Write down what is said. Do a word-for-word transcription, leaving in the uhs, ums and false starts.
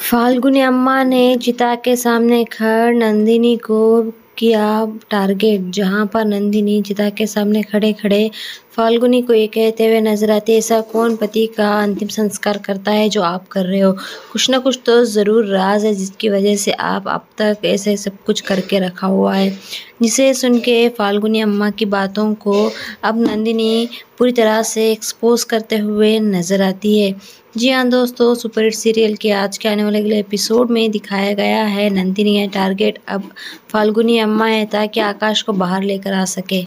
फाल्गुनी अम्मा ने चिता के सामने खड़ नंदिनी को किया टारगेट। जहां पर नंदिनी चिता के सामने खड़े खड़े फाल्गुनी को ये कहते हुए नजर आती है, ऐसा कौन पति का अंतिम संस्कार करता है जो आप कर रहे हो? कुछ ना कुछ तो ज़रूर राज है जिसकी वजह से आप अब तक ऐसे सब कुछ करके रखा हुआ है। जिसे सुन के फाल्गुनी अम्मा की बातों को अब नंदिनी पूरी तरह से एक्सपोज करते हुए नजर आती है। जी हाँ दोस्तों, सुपरहिट सीरियल के आज के आने वाले अगले एपिसोड में दिखाया गया है नंदिनी है टारगेट अब फाल्गुनी अम्मा है ताकि आकाश को बाहर लेकर आ सके।